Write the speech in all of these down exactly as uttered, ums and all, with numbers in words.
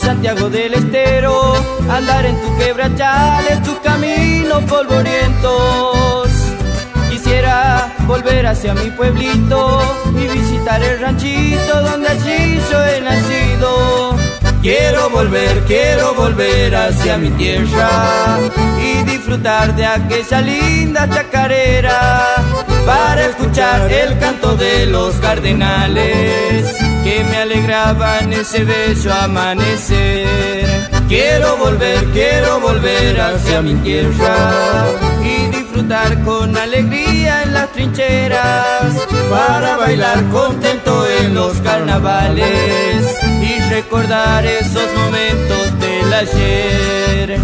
Santiago del Estero, andar en tu quebrachales, tu camino polvorientos. Quisiera volver hacia mi pueblito y visitar el ranchito donde allí yo he nacido. Quiero volver, quiero volver hacia mi tierra y disfrutar de aquella linda chacarera para escuchar el canto de los cardenales que me alegraban ese bello amanecer. Quiero volver, quiero volver hacia mi tierra y disfrutar con alegría en las trincheras para bailar contento en los carnavales y recordar esos momentos del ayer.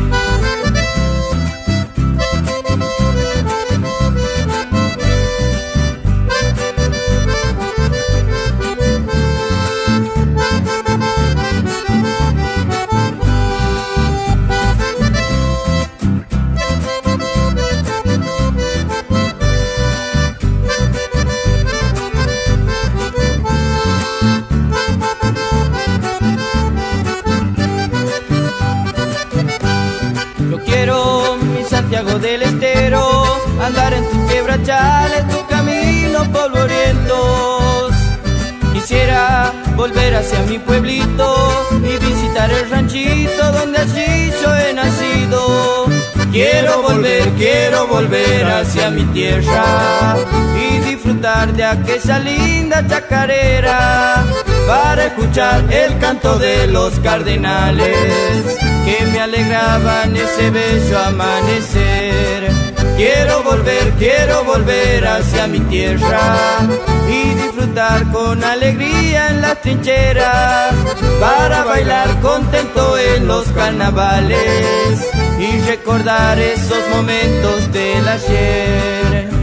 Santiago del Estero, andar en tus quebrachales, tu camino polvorientos. Quisiera volver hacia mi pueblito y visitar el ranchito donde allí yo he nacido. Quiero volver, quiero volver hacia mi tierra y disfrutar de aquella linda chacarera para escuchar el canto de los cardenales que me alegraban ese bello amanecer. Quiero volver, quiero volver hacia mi tierra y disfrutar con alegría en las trincheras para bailar contento en los carnavales y recordar esos momentos del ayer.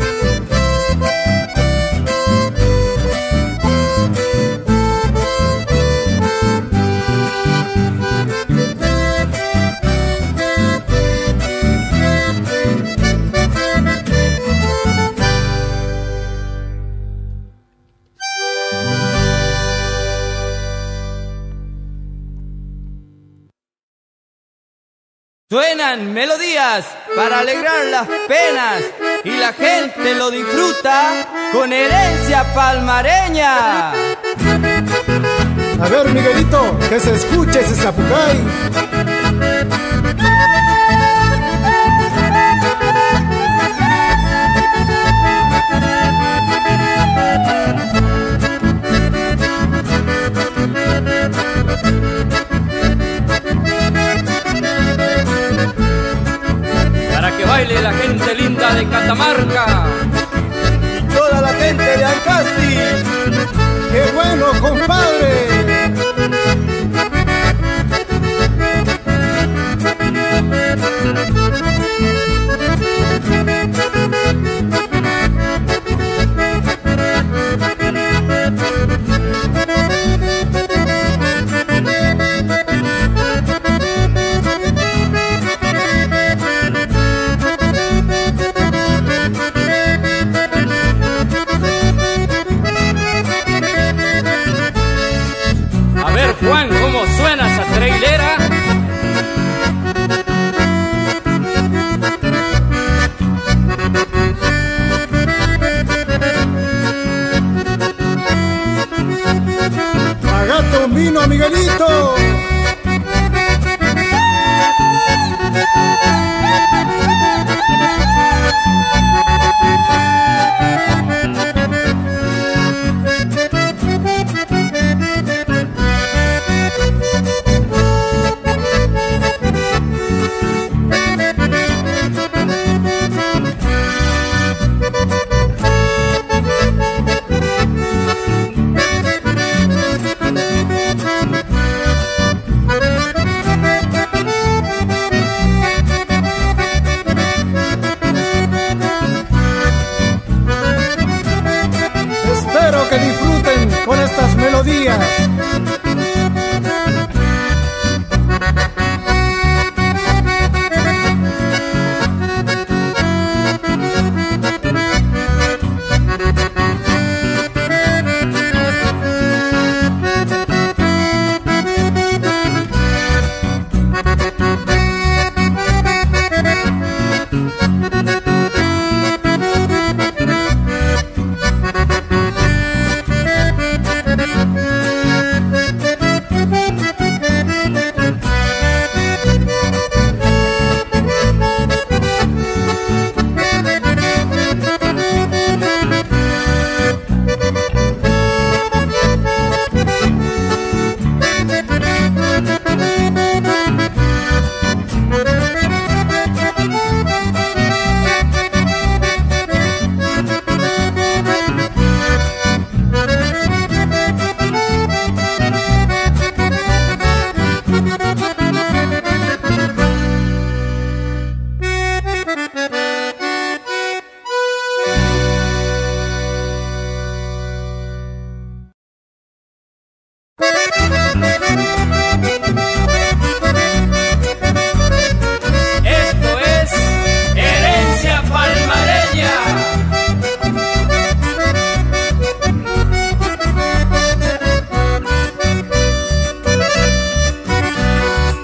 Suenan melodías para alegrar las penas y la gente lo disfruta con herencia palmareña. A ver, Miguelito, que se escuche ese zapucay. Que baile la gente linda de Catamarca y toda la gente de Ancasti. ¡Qué bueno, compadre! Juan, ¿cómo suena esa trailera? ¡Pagate un vino, Miguelito!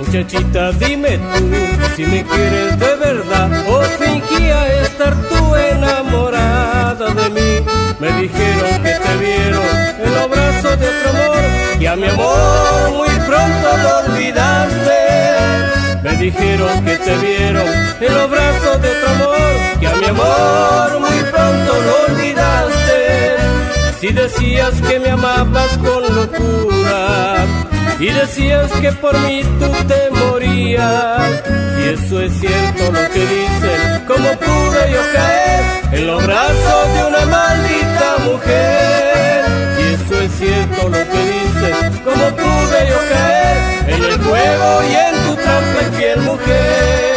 Muchachita, dime tú si me quieres de verdad o fingía estar tú enamorada de mí. Me dijeron que te vieron en los brazos de otro amor y a mi amor muy pronto lo olvidaste. Me dijeron que te vieron en los brazos de otro amor y a mi amor muy pronto lo olvidaste. Si decías que me amabas con locura y decías que por mí tú te morías, si eso es cierto lo que dicen, ¿cómo pude yo caer en los brazos de una maldita mujer? Si eso es cierto lo que dicen, ¿cómo pude yo caer en el juego y en tu trampa infiel mujer?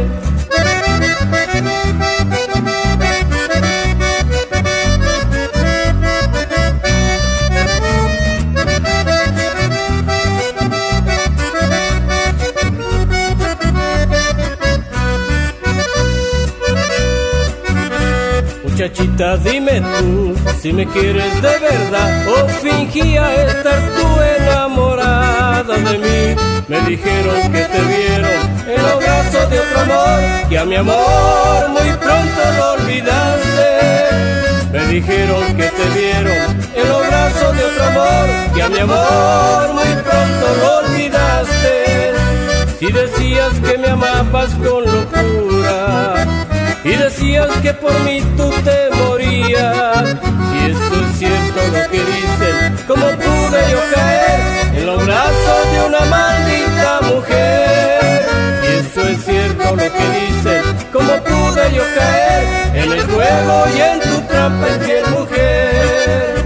Muchachita, dime tú si me quieres de verdad o fingía estar tú enamorada de mí. Me dijeron que te vieron en los brazos de otro amor y a mi amor muy pronto lo olvidaste. Me dijeron que te vieron en los brazos de otro amor y a mi amor muy pronto lo olvidaste. Si decías que me amabas con locura y decías que por mí tú te morías, si eso es cierto lo que dicen, ¿cómo pude yo caer en los brazos de una maldita mujer? Si eso es cierto lo que dicen, ¿cómo pude yo caer en el juego y en tu trampa infiel mujer?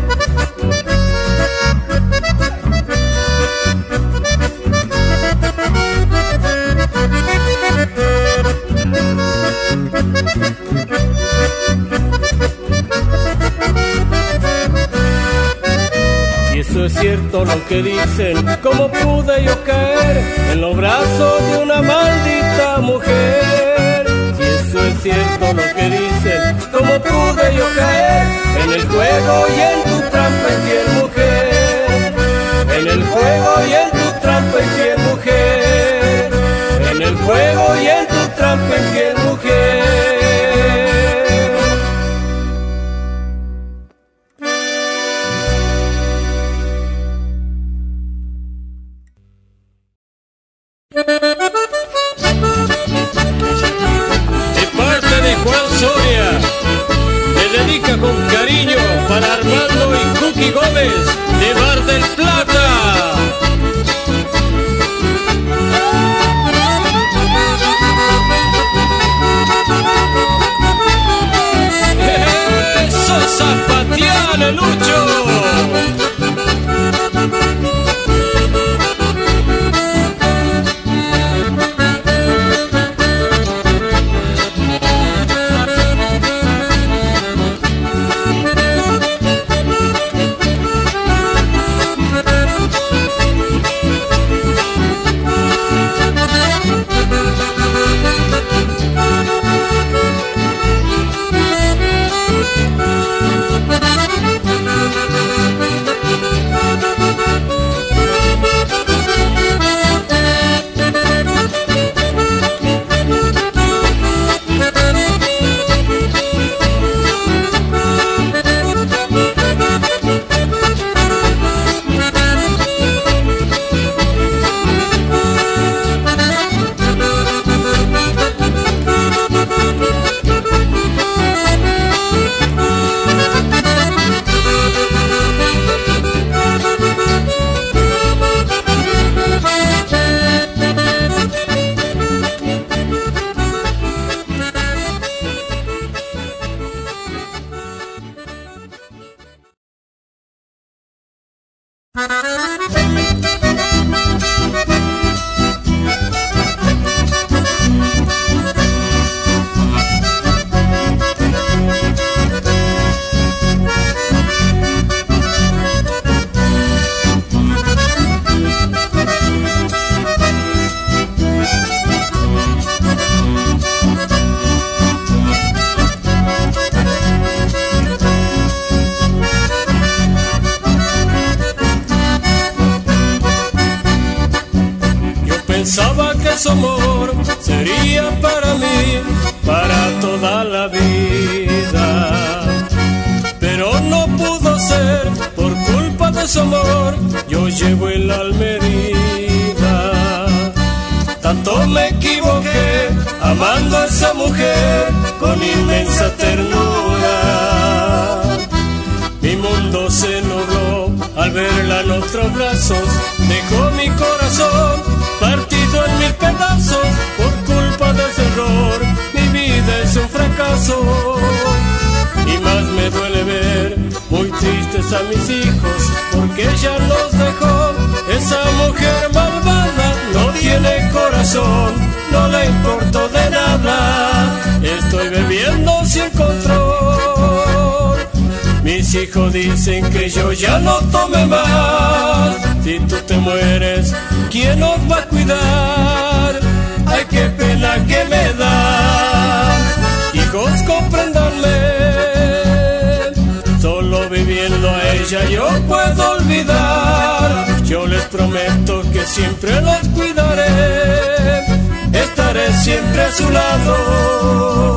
Si eso es cierto lo que dicen, ¿cómo pude yo caer en los brazos de una maldita mujer? Si eso es cierto lo que dicen, ¿cómo pude yo caer en el juego y en tu trampa infiel mujer? En el juego y en tu trampa infiel mujer. En el juego y en tu trampa infiel mujer. De parte de Juan Soria, le dedica con cariño para Armando y Cookie Gómez de Mar del Plata. ¡Eso, zapateale, Lucho! de su amor sería para mí, para toda la vida. Pero no pudo ser, por culpa de su amor, yo llevo el alma herida. Tanto me equivoqué, amando a esa mujer con inmensa ternura. Mi mundo se nubló al verla en otros brazos, dejó mi corazón partido en mil pedazos. Por culpa de ese error, mi vida es un fracaso. Y más me duele ver muy tristes a mis hijos, porque ella los dejó. Esa mujer malvada no tiene corazón, no le importó de nada. Estoy bebiendo sin control. Mis hijos dicen que yo ya no tome más. Si tú te mueres, ¿quién nos va a cuidar? Ay, qué pena que me da. Hijos, compréndanme, solo viviendo a ella yo puedo olvidar. Yo les prometo que siempre los cuidaré, estaré siempre a su lado.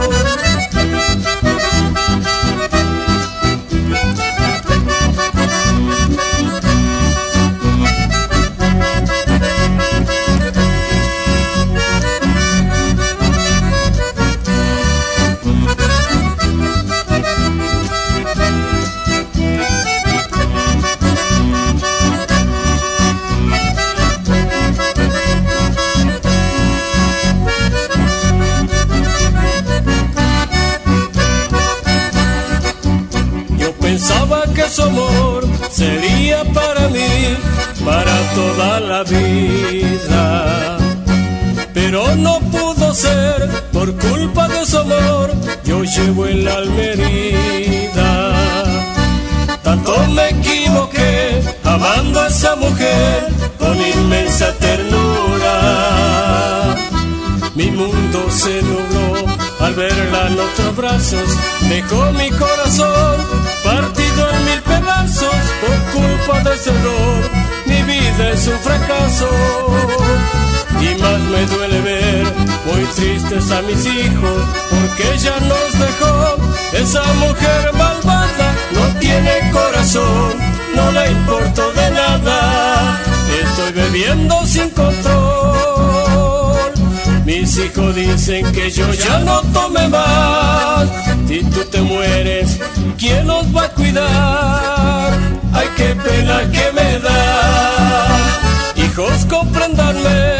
Pensaba que su amor sería para mí, para toda la vida. Pero no pudo ser, por culpa de su amor, yo llevo el alma herida. Tanto me equivoqué, amando a esa mujer con inmensa ternura. Mi mundo se nubló al verla en otros brazos, dejó mi corazón partido en mil pedazos. Por culpa de ese error, mi vida es un fracaso. Y más me duele ver muy tristes a mis hijos, porque ella nos dejó. Esa mujer malvada no tiene corazón, no le importó de nada. Estoy bebiendo sin control. Mis hijos dicen que yo ya no tome más. Si tú te mueres, ¿quién nos va a cuidar? Ay, qué pena que me da. Hijos, compréndanme,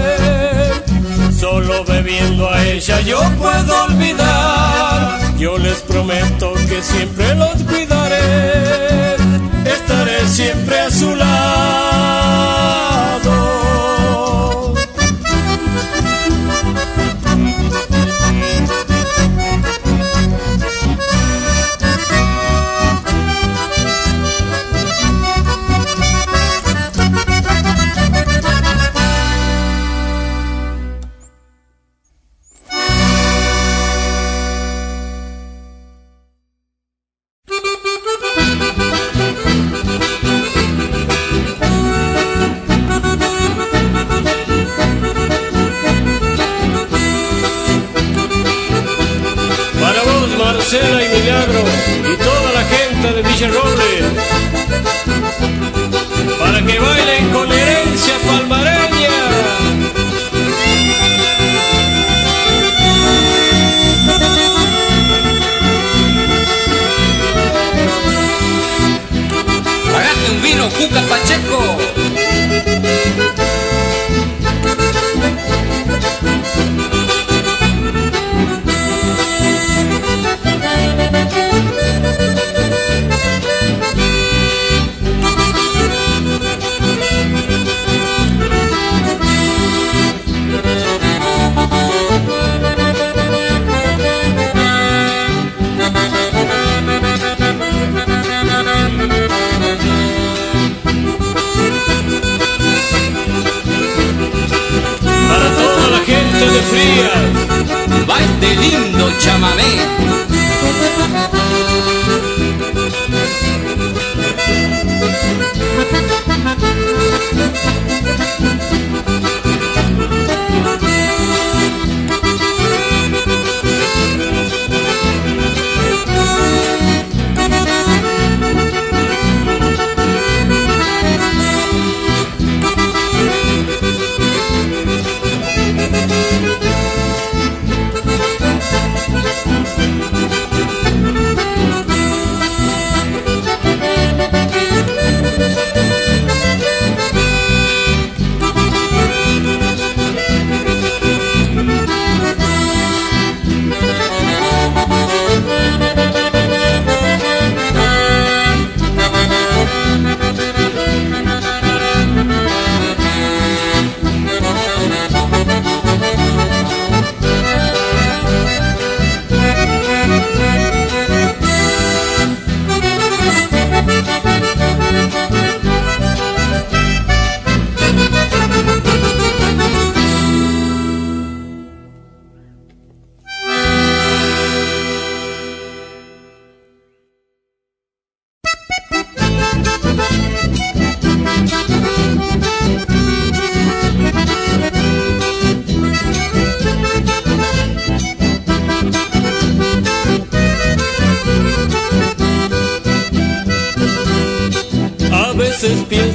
solo bebiendo a ella yo puedo olvidar. Yo les prometo que siempre los cuidaré, estaré siempre a su lado. Marcela y Milagro y toda la gente de Villarroble, para que bailen con herencia palmareña. Pagate un vino, Cuca Pacheco. Va este lindo chamamé.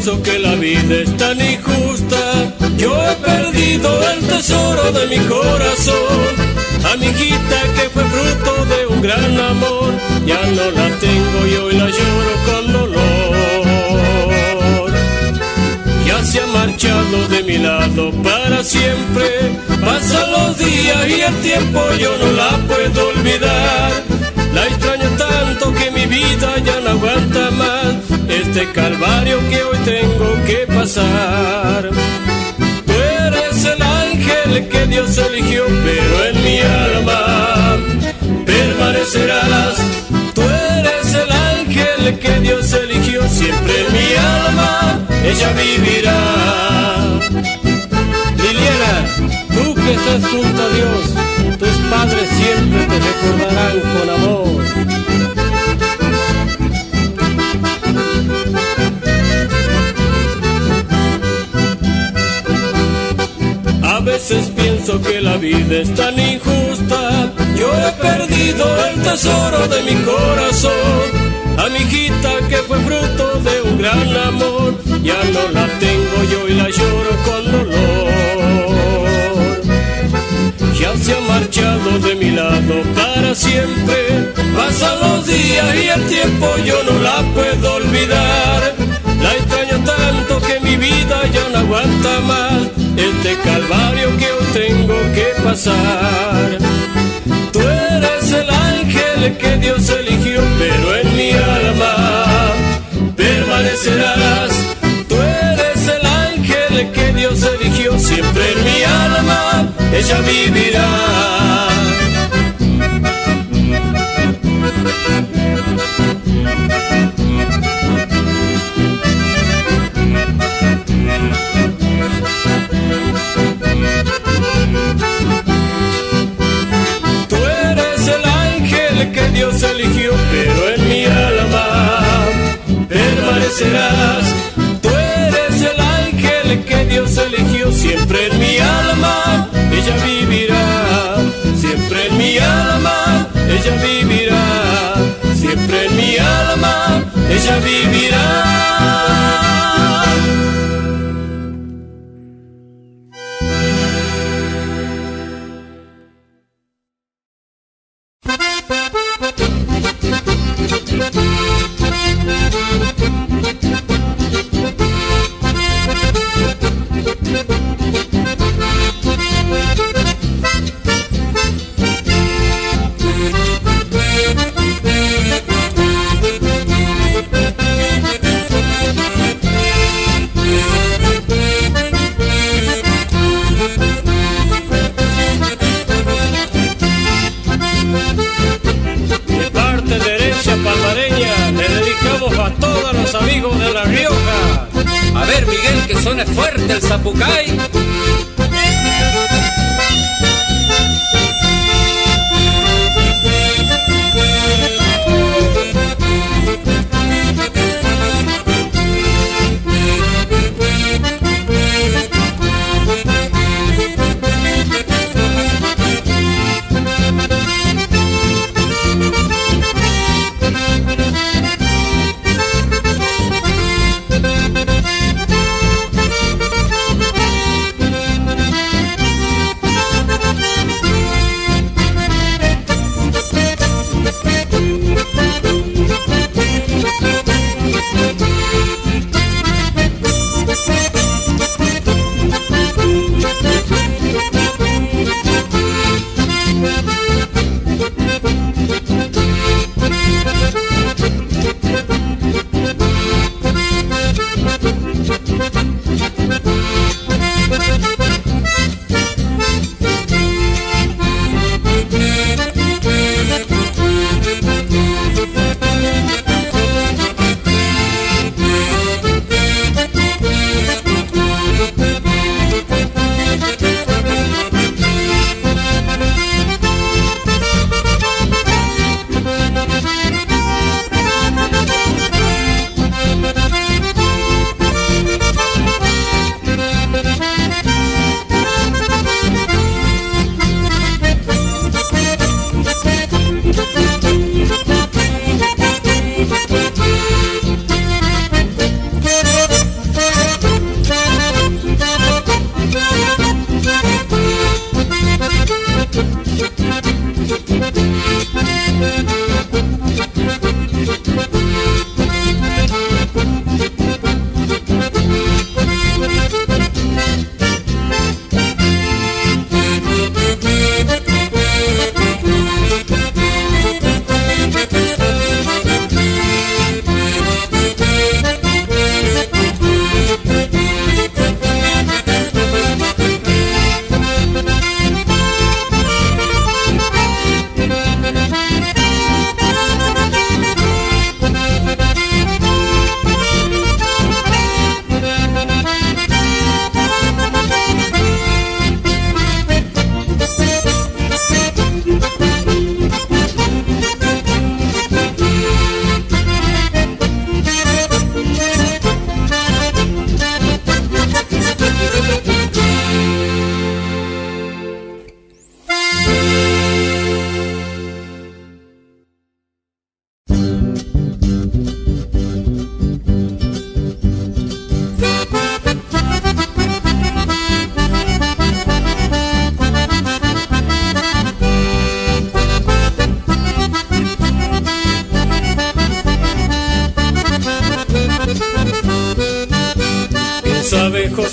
pienso que la vida es tan injusta. Yo he perdido el tesoro de mi corazón, a mi hijita que fue fruto de un gran amor. Ya no la tengo y hoy la lloro con dolor. Ya se ha marchado de mi lado para siempre. Pasan los días y el tiempo yo no la puedo olvidar. La extraño tanto que mi vida ya no aguanta más este calvario que hoy tengo que pasar. Tú eres el ángel que Dios eligió, pero en mi alma permanecerás. Tú eres el ángel que Dios eligió, siempre en mi alma ella vivirá. Liliana, tú que estás junto a Dios, tus padres siempre te recordarán con amor. A veces pienso que la vida es tan injusta. Yo he perdido el tesoro de mi corazón, a mi hijita que fue fruto de un gran amor. Ya no la tengo yo y la lloro con dolor. Ya se ha marchado de mi lado para siempre. Pasan los días y el tiempo yo no la puedo olvidar. La extraño tanto que mi vida ya no aguanta más este calvario que hoy tengo que pasar. Tú eres el ángel que Dios eligió, pero en mi alma permanecerás. Tú eres el ángel que Dios eligió, siempre en mi alma ella vivirá. Tú eres el ángel que Dios eligió, pero en mi alma permanecerás. Tú eres el ángel que Dios eligió, siempre en mi alma ella vivirá. Siempre en mi alma ella vivirá. Siempre en mi alma ella vivirá. Amigos de La Rioja, A ver, Miguel, que suene fuerte el zapucay.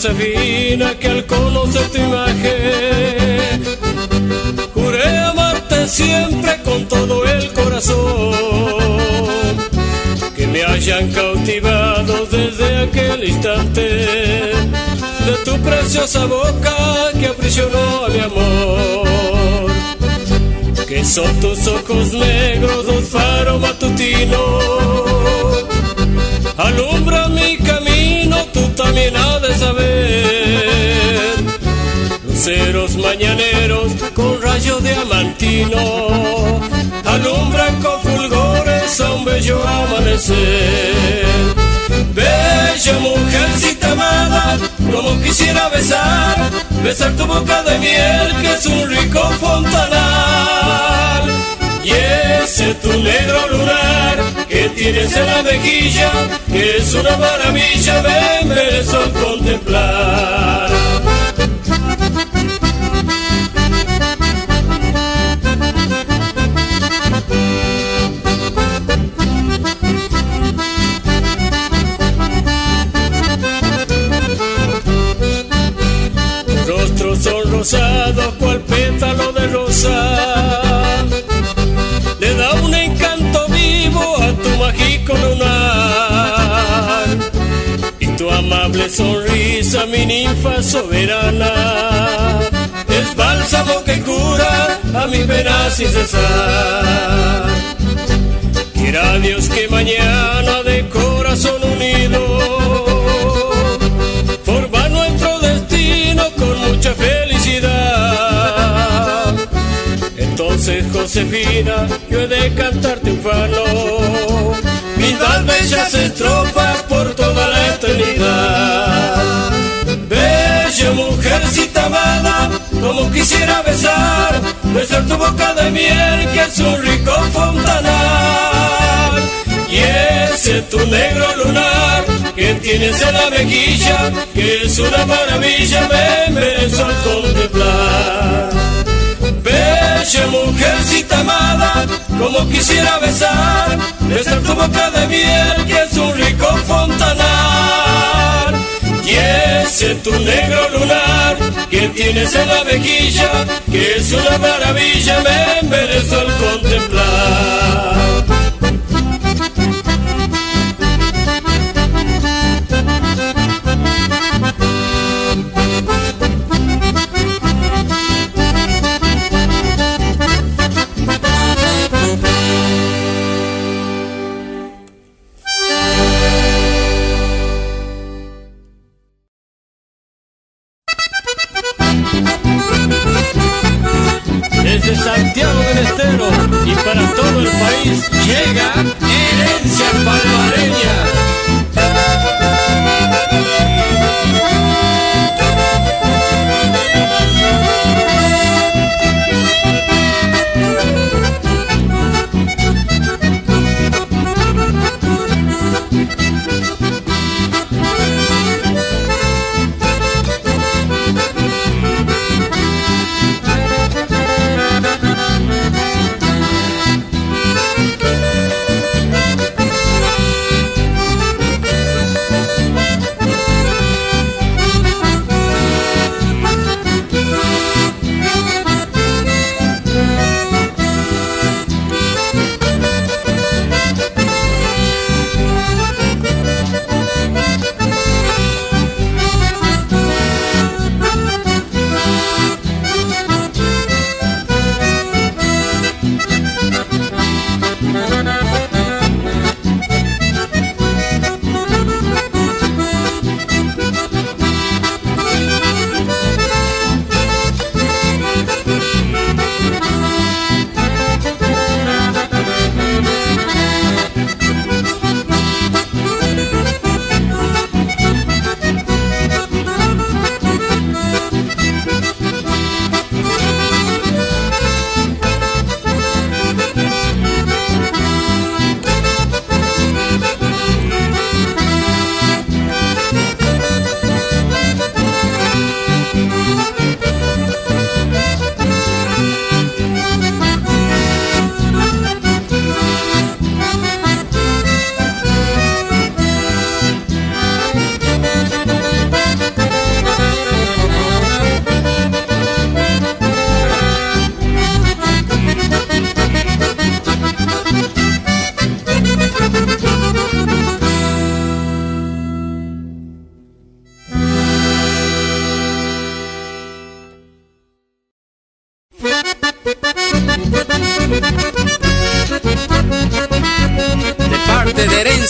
Josefina, que al conocer tu imagen juré amarte siempre con todo el corazón. Que me hayan cautivado desde aquel instante de tu preciosa boca que aprisionó a mi amor. Que son tus ojos negros, dos faros matutinos, alumbra mi camino, tú también has de saber. Luceros mañaneros con rayos diamantino alumbran con fulgores a un bello amanecer. Bella mujercita amada, como quisiera besar, besar tu boca de miel que es un rico fontanal. Y ese tu negro lunar que tienes en la mejilla, que es una maravilla, me merezco contemplar. Tus rostros son rosados cual pétalo de rosa, le da un encanto vivo a tu mágico lunar. Y tu amable sonrisa, mi ninfa soberana, es bálsamo que cura a mi pena sin cesar. Quiera Dios que mañana de corazón unido forma nuestro destino con mucha felicidad. Entonces, Josefina, yo he de cantarte un fano, mis más bellas estrofas por toda la eternidad. Bella mujercita amada, como quisiera besar, besar tu boca de miel que es un rico fontanal. Y ese tu negro lunar que tienes en la mejilla, que es una maravilla, me merezco al contemplar. Bella mujercita amada, como quisiera besar, besar tu boca de miel que es un rico fontanal. Y ese tu negro lunar que tienes en la mejilla, que es una maravilla, me merezco al contemplar. Desde Santiago del Estero y para todo el país llega Herencia Palmareña.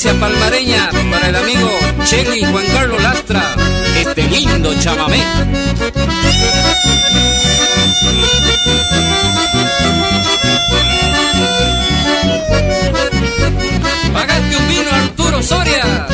herencia palmareña para el amigo Cheli Juan Carlos Lastra, este lindo chamamé. Pagate un vino, Arturo Soria.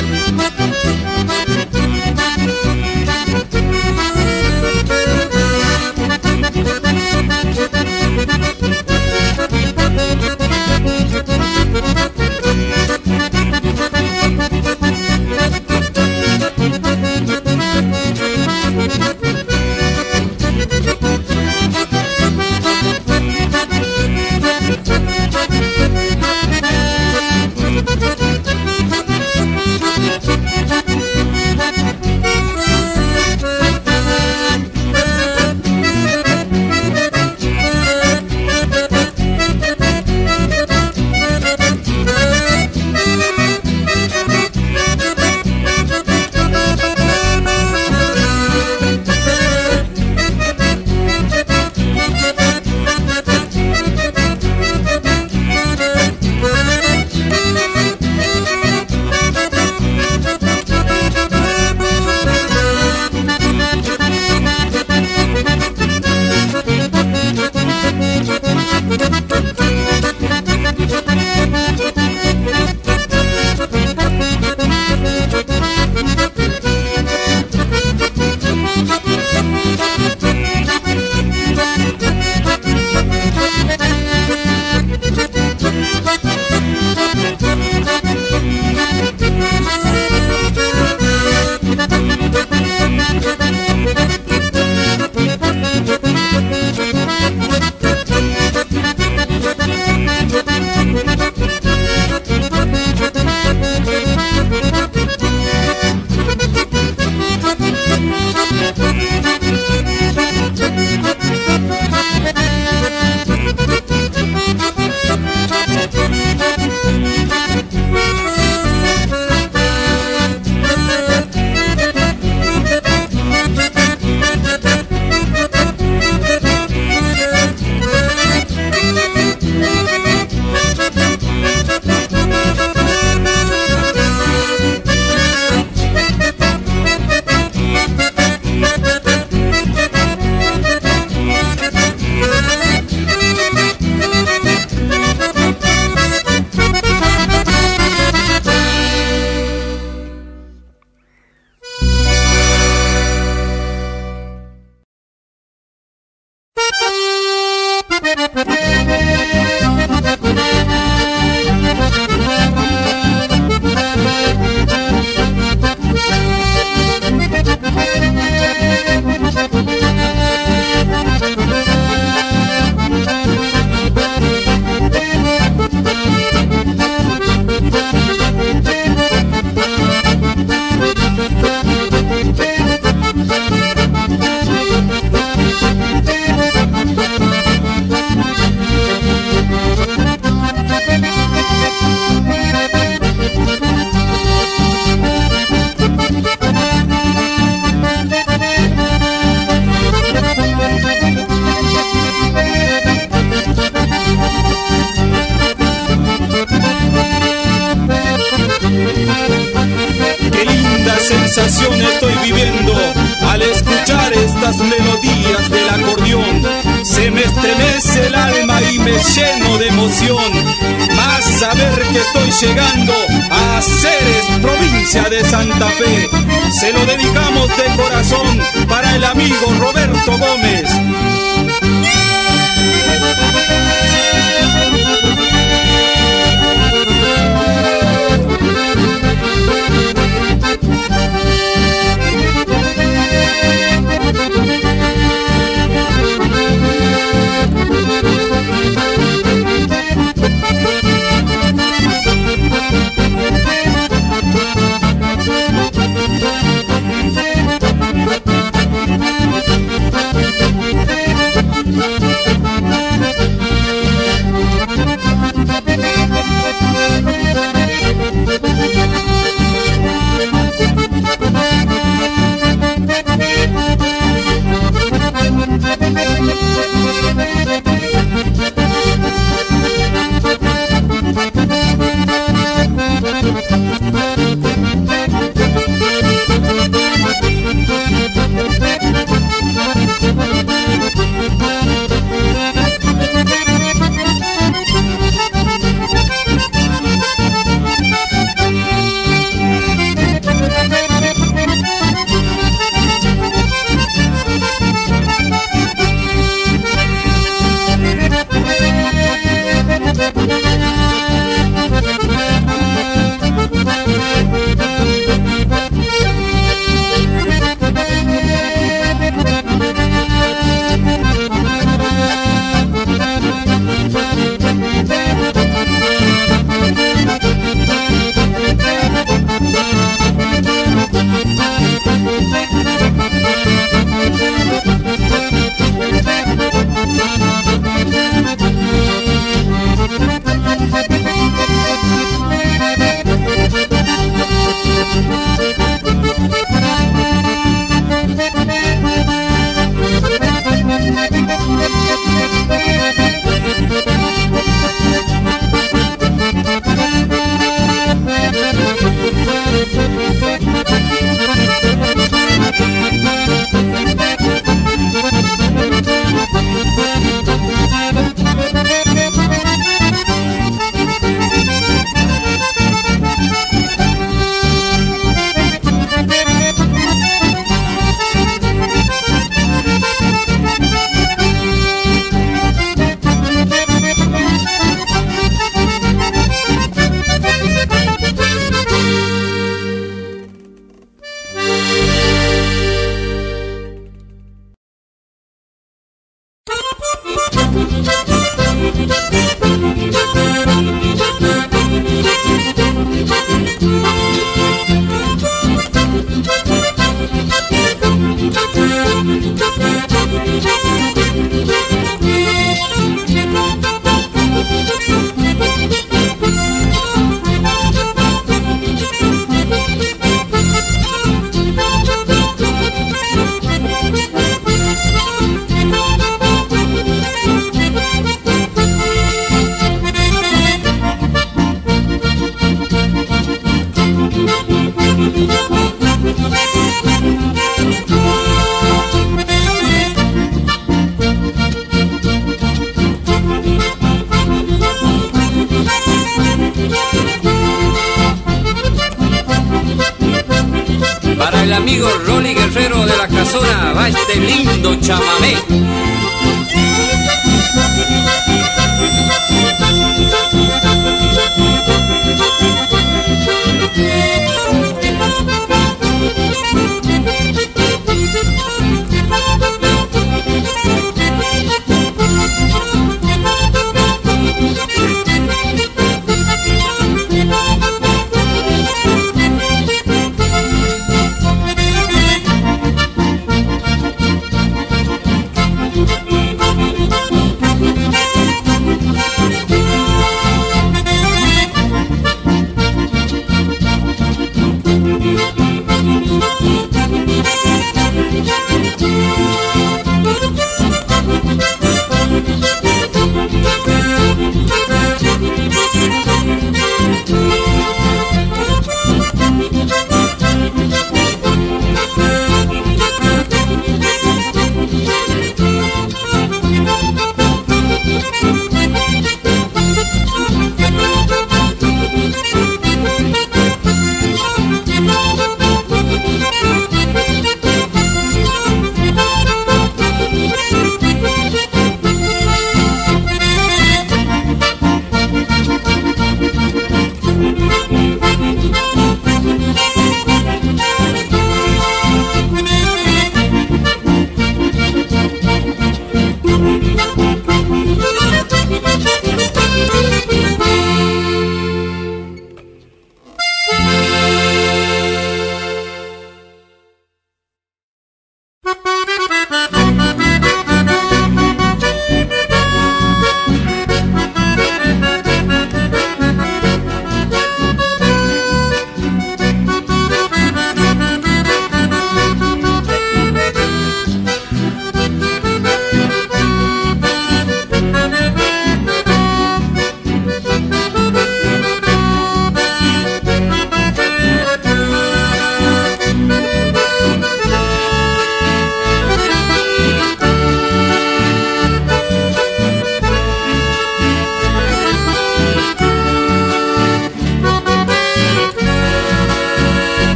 Estoy viviendo al escuchar estas melodías del acordeón. Se me estremece el alma y me lleno de emoción, más saber que estoy llegando a Ceres, provincia de Santa Fe. Se lo dedicamos de corazón para el amigo Roberto Gómez. We'll be right back. Para el amigo Rolly Guerrero de la Casona va este lindo chamamé.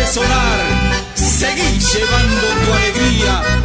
sonar, seguí llevando tu alegría